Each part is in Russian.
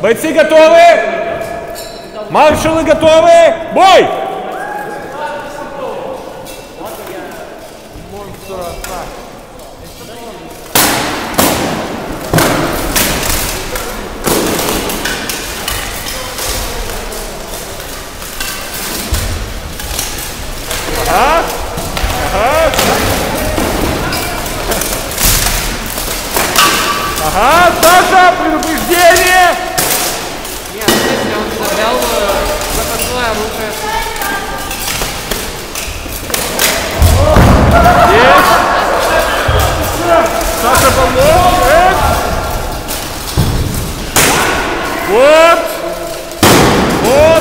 Бойцы готовы? Маршалы готовы? Бой! Ага. Ага. Ага, Саша, предупреждение! Нет, если он взял запасное оружие. Есть! Саша помог! Вот! Вот!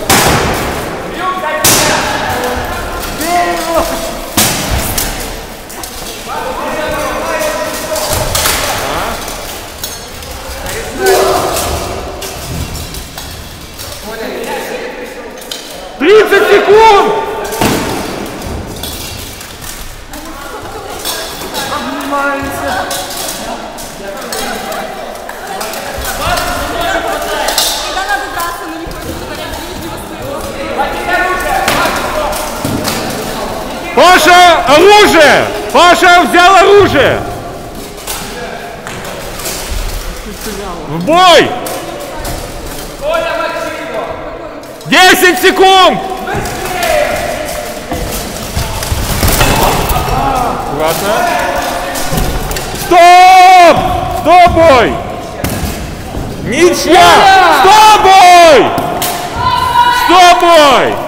А? 30 секунд! Когда надо драться, но не хочется говорить ближнего своего. Паша, оружие! Паша взял оружие! В бой! 10 секунд! Аккуратно. Стоп! Стоп, бой! Ничья! Стоп, бой! Стоп, бой!